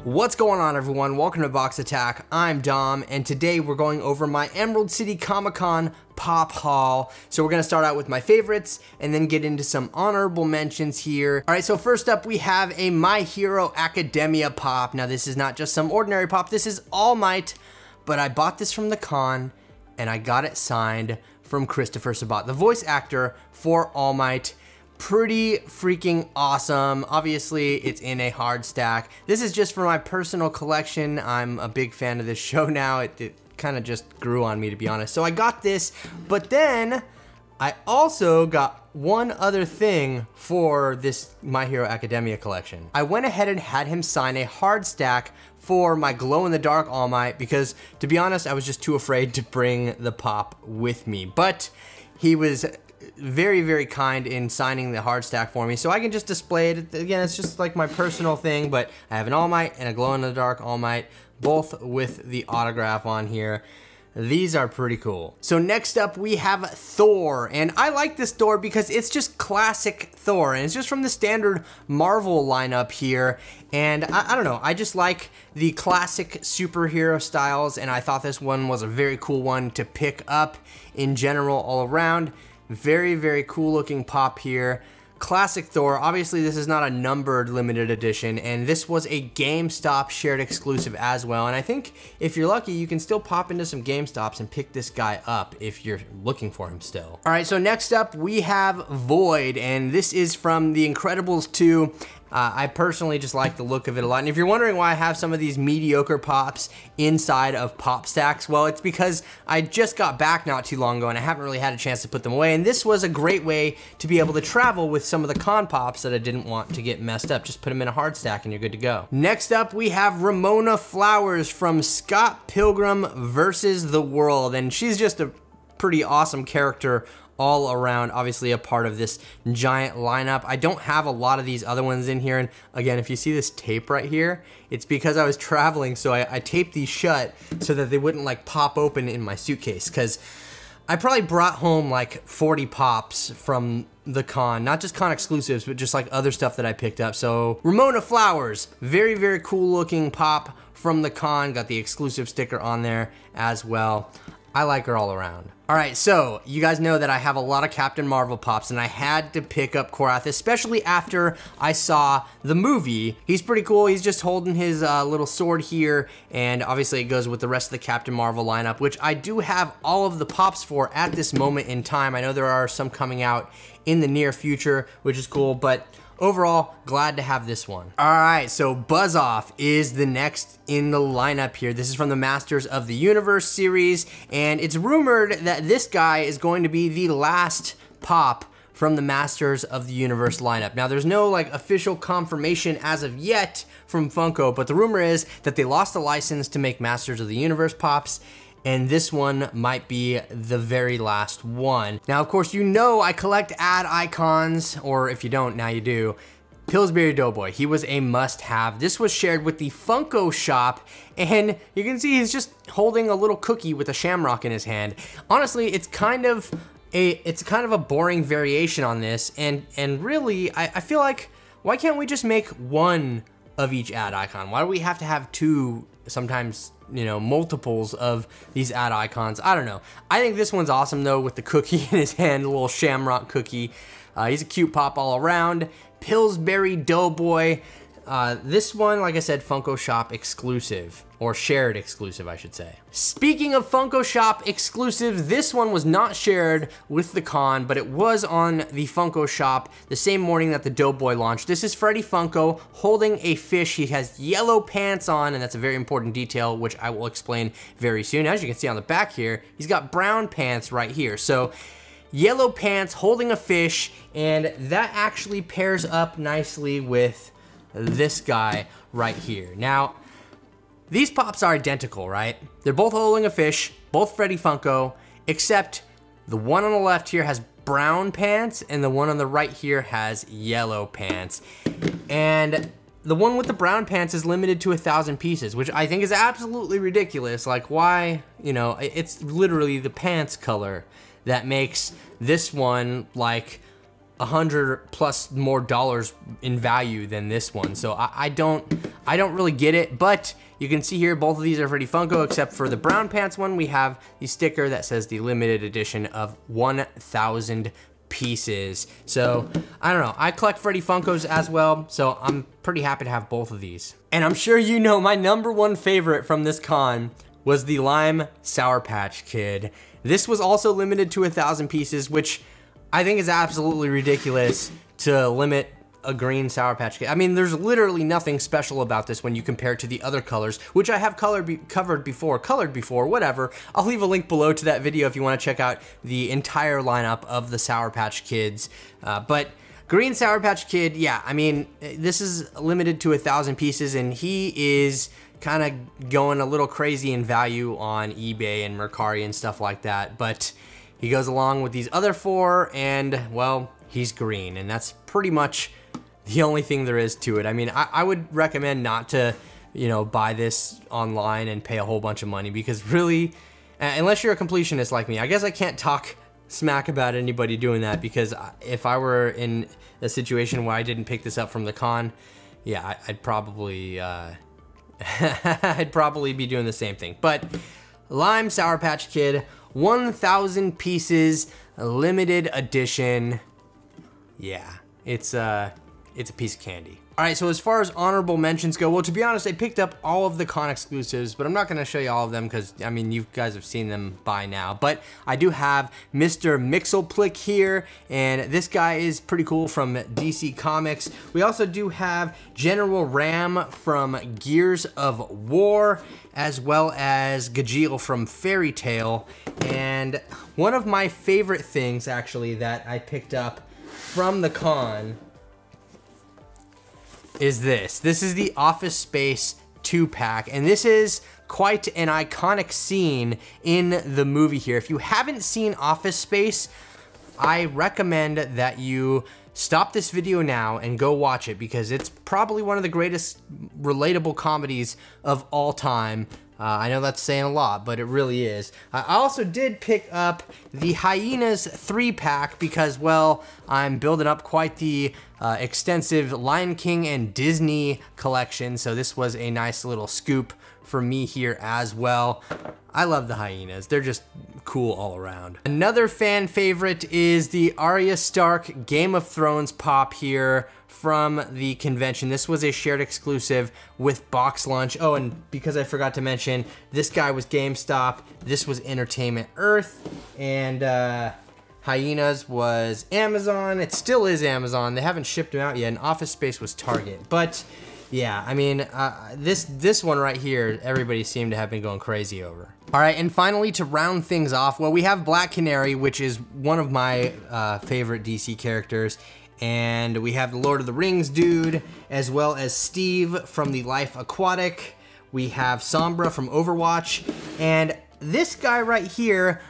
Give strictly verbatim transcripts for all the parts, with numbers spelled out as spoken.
What's going on, everyone? Welcome to Box Attack. I'm Dom, and today we're going over my Emerald City Comic Con pop haul. So we're gonna start out with my favorites and then get into some honorable mentions here. All right, so first up we have a My Hero Academia pop. Now this is not just some ordinary pop, this is All Might, but I bought this from the con and I got it signed from Christopher Sabat, the voice actor for All Might. Pretty freaking awesome. Obviously, it's in a hard stack. This is just for my personal collection. I'm a big fan of this show now. It, it kind of just grew on me, to be honest. So I got this, but then I also got one other thing for this My Hero Academia collection. I went ahead and had him sign a hard stack for my glow-in-the-dark All Might because, to be honest, I was just too afraid to bring the pop with me. But he was very, very kind in signing the hard stack for me, so I can just display it. Again, it's just like my personal thing, but I have an All Might and a glow-in-the-dark All Might, both with the autograph on here. These are pretty cool. So next up we have Thor, and I like this Thor because it's just classic Thor, and it's just from the standard Marvel lineup here, and I, I don't know, I just like the classic superhero styles, and I thought this one was a very cool one to pick up in general all around. Very, very cool looking pop here. Classic Thor. Obviously, this is not a numbered limited edition, and this was a GameStop shared exclusive as well. And I think if you're lucky, you can still pop into some GameStops and pick this guy up if you're looking for him still. All right, so next up we have Void, and this is from The Incredibles two. Uh, I personally just like the look of it a lot. And if you're wondering why I have some of these mediocre pops inside of pop stacks, well, it's because I just got back not too long ago and I haven't really had a chance to put them away. And this was a great way to be able to travel with some of the con pops that I didn't want to get messed up. Just put them in a hard stack and you're good to go. Next up, we have Ramona Flowers from Scott Pilgrim versus the World. And she's just a pretty awesome character all around, obviously a part of this giant lineup. I don't have a lot of these other ones in here, and again, if you see this tape right here, it's because I was traveling, so I, I taped these shut so that they wouldn't like pop open in my suitcase, because I probably brought home like forty pops from the con, not just con exclusives, but just like other stuff that I picked up. So Ramona Flowers, very, very cool looking pop from the con, got the exclusive sticker on there as well. I like her all around. All right, so you guys know that I have a lot of Captain Marvel pops, and I had to pick up Korath, especially after I saw the movie. He's pretty cool. He's just holding his uh, little sword here, and obviously it goes with the rest of the Captain Marvel lineup, which I do have all of the pops for at this moment in time. I know there are some coming out in the near future, which is cool, but overall, glad to have this one. All right, so Buzz Off is the next in the lineup here. This is from the Masters of the Universe series, and it's rumored that this guy is going to be the last pop from the Masters of the Universe lineup. Now, there's no like official confirmation as of yet from Funko, but the rumor is that they lost the license to make Masters of the Universe pops, and this one might be the very last one. Now, of course, you know I collect ad icons, or if you don't, now you do. Pillsbury Doughboy, he was a must-have. This was shared with the Funko shop, and you can see he's just holding a little cookie with a shamrock in his hand. Honestly, it's kind of a it's kind of a boring variation on this, and and really, I, I feel like, why can't we just make one of each ad icon? Why do we have to have two, sometimes, you know, multiples of these ad icons? I don't know. I think this one's awesome though, with the cookie in his hand, a little shamrock cookie. Uh, he's a cute pop all around. Pillsbury Doughboy. Uh, this one, like I said, Funko Shop exclusive, or shared exclusive, I should say. Speaking of Funko Shop exclusive, this one was not shared with the con, but it was on the Funko Shop the same morning that the Doughboy launched. This is Freddy Funko holding a fish. He has yellow pants on, and that's a very important detail, which I will explain very soon. As you can see on the back here, he's got brown pants right here. So yellow pants holding a fish, and that actually pairs up nicely with this guy right here. Now, these pops are identical, right? They're both holding a fish, both Freddy Funko, except the one on the left here has brown pants and the one on the right here has yellow pants. And the one with the brown pants is limited to a thousand pieces, which I think is absolutely ridiculous. Like, why? You know, it's literally the pants color that makes this one like a hundred plus more dollars in value than this one. So I, I don't, I don't really get it, but you can see here, both of these are Freddy Funko, except for the brown pants one, we have the sticker that says the limited edition of one thousand pieces. So I don't know, I collect Freddy Funkos as well, so I'm pretty happy to have both of these. And I'm sure you know my number one favorite from this con was the Lime Sour Patch Kid. This was also limited to a thousand pieces, which I think is absolutely ridiculous to limit a green Sour Patch Kid. I mean, there's literally nothing special about this when you compare it to the other colors, which I have colored be covered before, colored before, whatever. I'll leave a link below to that video if you want to check out the entire lineup of the Sour Patch Kids. Uh, but green Sour Patch Kid, yeah, I mean, this is limited to a thousand pieces, and he is kind of going a little crazy in value on eBay and Mercari and stuff like that, but he goes along with these other four, and, well, he's green, and that's pretty much the only thing there is to it. I mean, I, I would recommend not to, you know, buy this online and pay a whole bunch of money, because really, uh, unless you're a completionist like me, I guess I can't talk smack about anybody doing that, because if I were in a situation where I didn't pick this up from the con, yeah, I, I'd probably, uh, I'd probably be doing the same thing. But Lime Sour Patch Kid, one thousand pieces, limited edition. Yeah, it's uh, it's a piece of candy. All right, so as far as honorable mentions go, well, to be honest, I picked up all of the con exclusives, but I'm not gonna show you all of them because, I mean, you guys have seen them by now. But I do have Mister Mxyzptlk here, and this guy is pretty cool from D C Comics. We also do have General Ram from Gears of War, as well as Gajeel from Fairy Tail. And one of my favorite things, actually, that I picked up from the con is this. This is the Office Space two pack, and this is quite an iconic scene in the movie here. If you haven't seen Office Space, I recommend that you stop this video now and go watch it, because it's probably one of the greatest relatable comedies of all time. Uh, I know that's saying a lot, but it really is. I also did pick up the Hyenas three pack because, well, I'm building up quite the uh, extensive Lion King and Disney collection, so this was a nice little scoop for me here as well. I love the Hyenas. They're just cool all around. Another fan favorite is the Arya Stark Game of Thrones pop here from the convention. This was a shared exclusive with Box Lunch. Oh, and because I forgot to mention, this guy was GameStop, this was Entertainment Earth, and uh, Hyenas was Amazon. It still is Amazon. They haven't shipped them out yet, and Office Space was Target. But yeah, I mean, uh, this this one right here, everybody seemed to have been going crazy over. All right, and finally, to round things off, well, we have Black Canary, which is one of my uh, favorite D C characters, and we have the Lord of the Rings dude, as well as Steve from the Life Aquatic. We have Sombra from Overwatch, and this guy right here,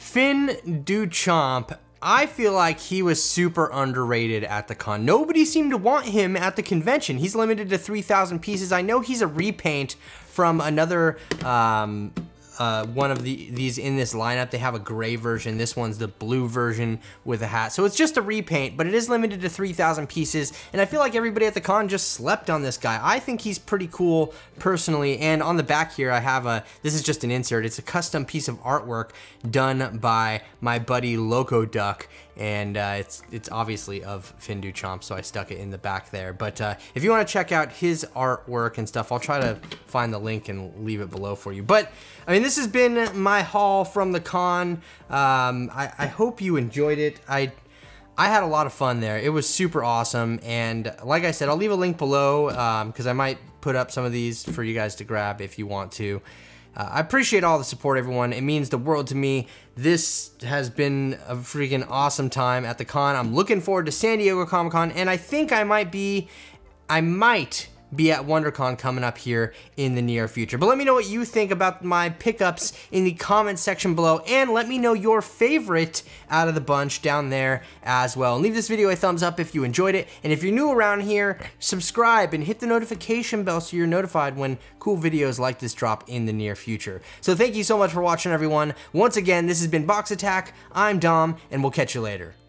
Finn Duchamp. I feel like he was super underrated at the con. Nobody seemed to want him at the convention. He's limited to three thousand pieces. I know he's a repaint from another um, uh, one of the these in this lineup. They have a gray version. This one's the blue version with a hat. So it's just a repaint, but it is limited to three thousand pieces. And I feel like everybody at the con just slept on this guy. I think he's pretty cool personally. And on the back here, I have a, this is just an insert. It's a custom piece of artwork done by my buddy Loco Duck. And uh, it's it's obviously of Finn Duchamp, so I stuck it in the back there. But uh, if you want to check out his artwork and stuff, I'll try to find the link and leave it below for you. But I mean, this has been my haul from the con. Um, I, I hope you enjoyed it. I I had a lot of fun there. It was super awesome. And like I said, I'll leave a link below because um, I might put up some of these for you guys to grab if you want to. Uh, I appreciate all the support, everyone. It means the world to me. This has been a freaking awesome time at the con. I'm looking forward to San Diego Comic-Con, and I think I might be, I might be at WonderCon coming up here in the near future. But let me know what you think about my pickups in the comments section below, and let me know your favorite out of the bunch down there as well. And leave this video a thumbs up if you enjoyed it, and if you're new around here, subscribe and hit the notification bell so you're notified when cool videos like this drop in the near future. So thank you so much for watching, everyone. Once again, this has been Box Attack. I'm Dom, and we'll catch you later.